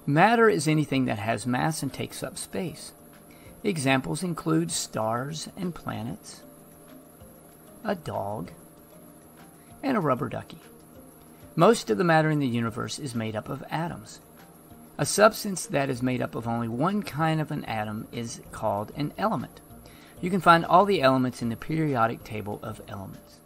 Matter is anything that has mass and takes up space. Examples include stars and planets, a dog, and a rubber ducky. Most of the matter in the universe is made up of atoms. A substance that is made up of only one kind of an atom is called an element. You can find all the elements in the periodic table of elements.